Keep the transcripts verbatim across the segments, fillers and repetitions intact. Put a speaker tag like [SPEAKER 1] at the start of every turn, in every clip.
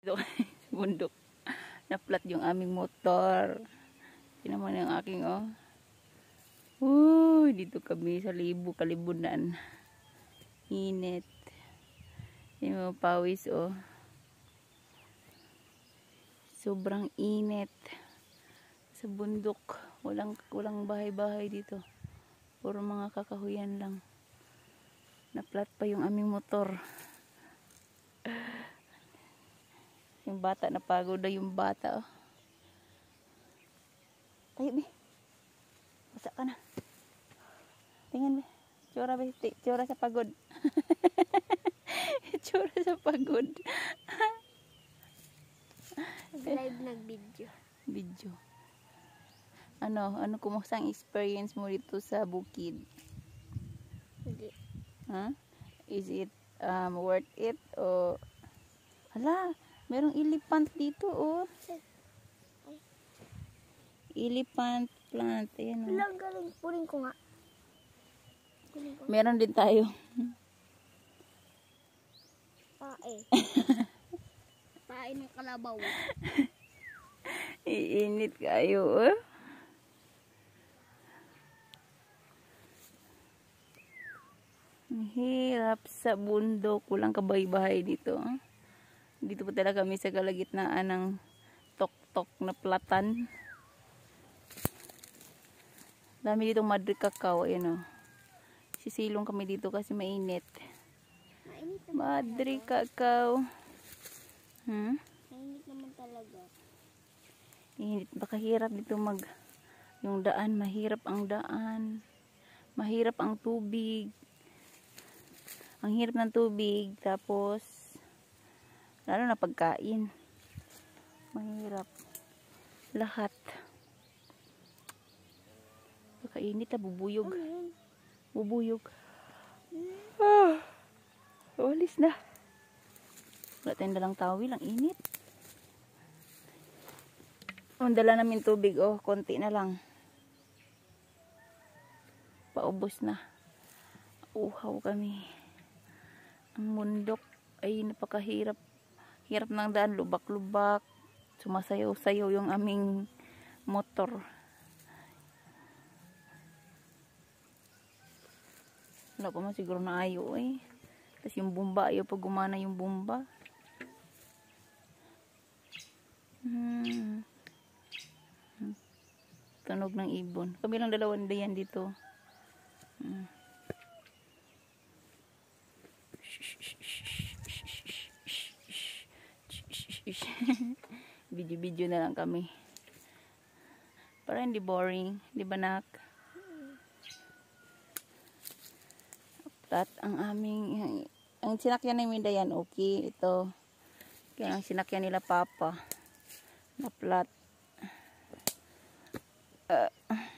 [SPEAKER 1] Bundok. Na-flat yung aming motor. Tingnan mo yung aking oh. Uy, dito kami sa libo kalibunan. Init. Yung mga pawis oh. Sobrang init. Sa bundok. Walang, walang bahay-bahay dito. Puro mga kakahuyan lang. Na-flat pa yung aming motor. Yung bata, napagod na yung bata oh. Tayo be. Basa ka na. Tingnan be. Tsura be. Tsura sa pagod. Tsura sa pagod.
[SPEAKER 2] Live nag-video.
[SPEAKER 1] Video. Ano? Ano kumusta ang experience mo dito sa bukid?
[SPEAKER 2] Hindi.
[SPEAKER 1] Huh? Is it um, worth it? O hala, merong elephant dito oh. Elephant plant. Ayan oh.
[SPEAKER 2] Walang galing. Punin ko nga. Punin ko.
[SPEAKER 1] Meron din tayo.
[SPEAKER 2] Pae. Pae ng kalabaw.
[SPEAKER 1] Iinit kayo oh. Ang hirap sa bundok. Walang kabay-bahay dito. Oh. Dito po talaga kami sa kalagitnaan ng tok-tok na platan. Dami dito madri kakao. Ayan oh. Sisilong kami dito kasi mainit.
[SPEAKER 2] Mainit naman
[SPEAKER 1] Madri kakao. Hmm?
[SPEAKER 2] Mainit naman talaga.
[SPEAKER 1] Init. Baka hirap dito mag... Yung daan. Mahirap ang daan. Mahirap ang tubig. Ang hirap ng tubig. Tapos... Lalo na pagkain. Mahirap. Lahat. Baka init na. Bubuyog. Bubuyog. Ah, walis na. Wala tayong dalang tawil. Ang init. Ang dala namin tubig. Oh, konti na lang. Paubos na. Uhaw kami. Ang bundok ay napakahirap. Hirap ng daan. Lubak-lubak. Sumasayaw-sayaw yung aming motor. Wala pa man siguro na ayaw eh. Tapos yung bumba, ayaw pag gumana yung bumba. Hmm. Tunog ng ibon. Kami lang dalawang dayan dito. Hmm. Video-video na lang kami. Para hindi boring. Di ba nak? At ang aming ang sinakyan namin dayan okay ito kaya ang sinakyan nila papa na flat uh,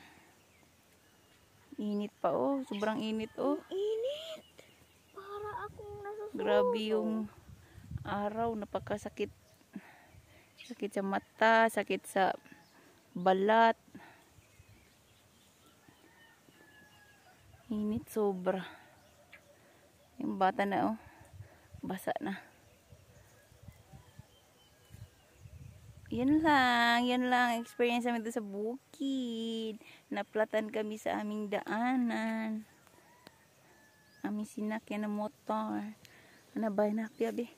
[SPEAKER 1] init pa oh sobrang init oh
[SPEAKER 2] Init. Para akong nasusunog.
[SPEAKER 1] Grabe yung araw napakasakit sakit sa mata sakit sa balat init sobra. Yung bata na oh. Basa na. Yan lang. Yan lang. Experience namin doon sa bukid. Naplatan kami sa aming daanan. Aming sinakyan na motor. Ano ba? Nakyabi.